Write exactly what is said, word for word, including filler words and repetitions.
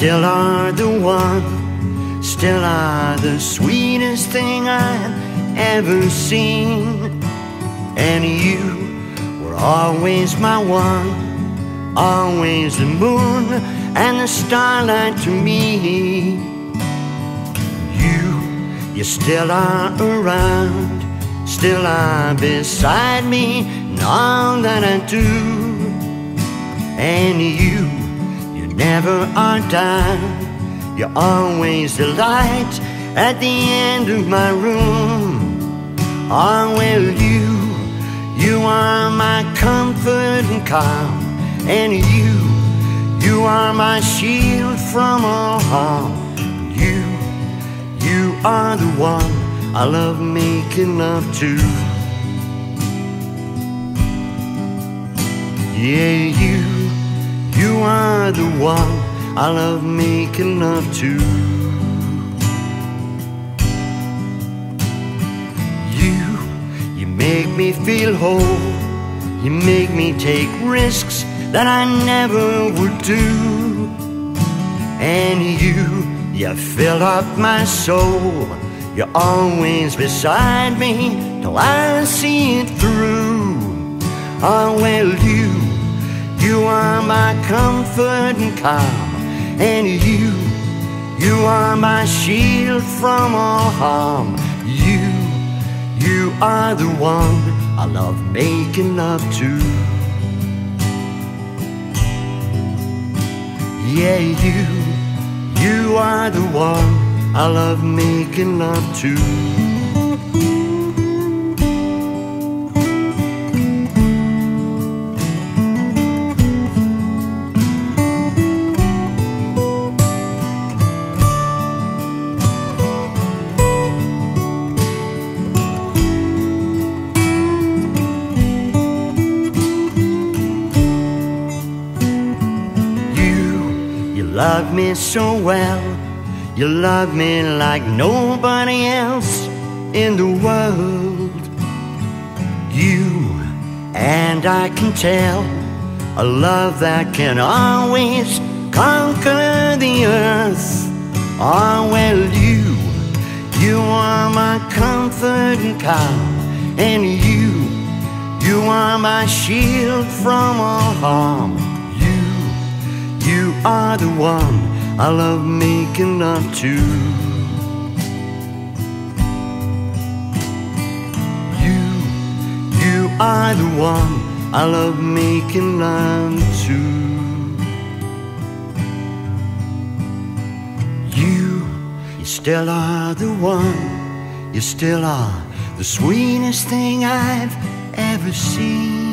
still are the one, still are the sweetest thing I've ever seen. And you were always my one, always the moon and the starlight to me. You, you still are around, still are beside me in all that I do. And you, you never are down, you're always the light at the end of my room. Oh, well, you, you are my comfort and calm. And you, you are my shield from all harm. You, you are the one I love making love to. Yeah, you, you are the one I love making love to. You, you make me feel whole, you make me take risks that I never would do. And you, you fill up my soul, you're always beside me till I see it through. Oh, well, you, you are my comfort and calm. And you, you are my shield from all harm. You, you are the one I love making love to. Yeah, you, you are the one I love making love to. You love me so well, you love me like nobody else in the world. You and I can tell a love that can always conquer the earth. Oh, well, you, you are my comfort and calm. And you, you are my shield from all harm. You are the one I love making love to. You, you are the one I love making love to. You, you still are the one, you still are the sweetest thing I've ever seen.